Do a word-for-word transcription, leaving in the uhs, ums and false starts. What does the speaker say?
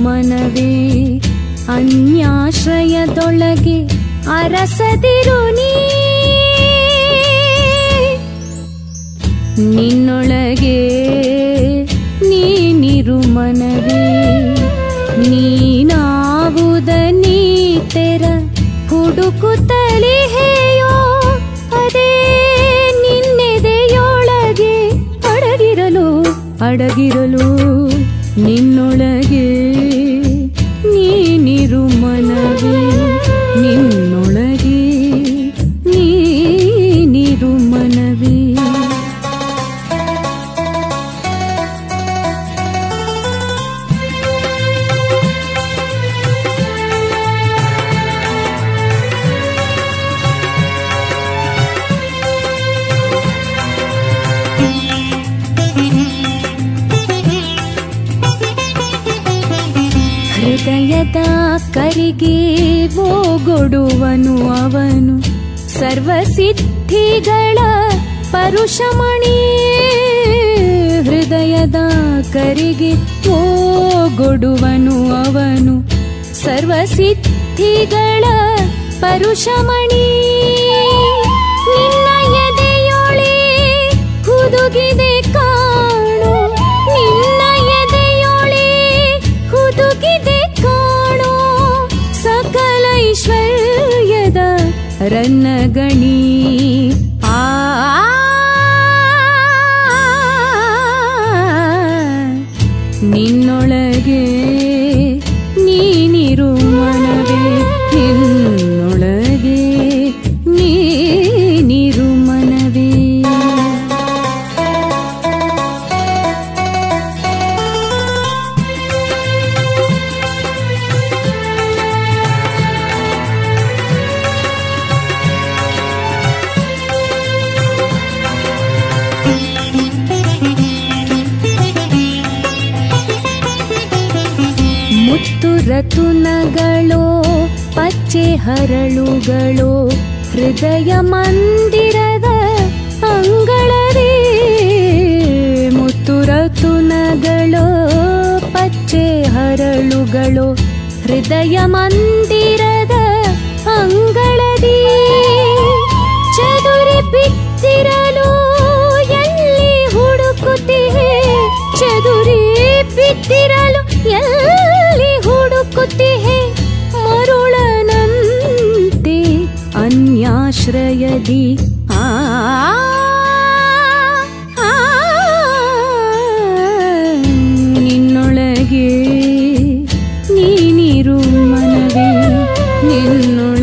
ಮನವೇ ಅನ್ಯಾಶ್ರಯದೊಳಗೆ ಅರಸದಿರು ನೀ ನಿನ್ನೊಳಗೆ ನೀನಿರು ಮನವೇ ನೀನಾವುದ ನೀ ತೆರ ಹುಡುಕುತ್ತಲಿಹೆಯೋ ಅದೇ ನಿನ್ನೆದೆಯೊಳಗೆ ಅಡಗಿರಲು ಅಡಗಿರಲು ನಿನ್ನೊಳಗೆ ನೀನಿರು ಮನವೇ ನಿನ್ನೊಳಗೆ ನೀನಿರು ಮನವೇ ಹೃದಯದ ಕರಿಗೆ ಓಗೊಡುವನು ಅವನು ಸರ್ವಸಿದ್ಧಿಗಳ ಪರುಷಮಣಿ ಹೃದಯದ ಕರಿಗೆ ಓಗೊಡುವನು ಅವನು ಸರ್ವಸಿದ್ಧಿಗಳ ಪರುಷಮಣಿ ನಿನ್ನ ಎದೆಯೊಳೆ ಹುದುಗಿದೆ ಕಾಣು ನಿನ್ನ ಎದೆಯೊಳೆ ಹುದುಗಿದೆ ಕಾಣೋ ಸಕಲ ಐಶ್ವರ್ಯದ ರನ್ನಗಣಿ ಆ ನಿನ್ನೊಳಗೆ ನೀನಿರು ಮನವೇ ನಿನ್ನೊಳಗೆ ನೀನಿರು ಮನವೇ ಮುತ್ತು ರತುನಗಳೋ ಪಚ್ಚೆ ಹರಳುಗಳೋ ಹೃದಯ ಮಂದಿರದ ಅಂಗಳವೇ ಮುತ್ತು ರತುನಗಳೋ ಪಚ್ಚೆ ಹರಳುಗಳೋ ಹೃದಯ ಮಂದಿರದ ಅಂಗಳದಿ ಚದುರಿ ಬಿದ್ದಿರಲು ಎಲ್ಲಿ ಹುಡುಕುತ್ತಿಹೆ ಚದುರಿ ಬಿದ್ದಿರಲು ಎಲ್ಲಿ ಹುಡುಕುತ್ತಿಹೆ ಮರುಳನಂತೆ ಅನ್ಯಾಶ್ರಯದಿ ಆ ನಿನ್ನೊಳಗೆ ನೀನಿರು ಮನವೇ ನಿನ್ನೊಳಗೆ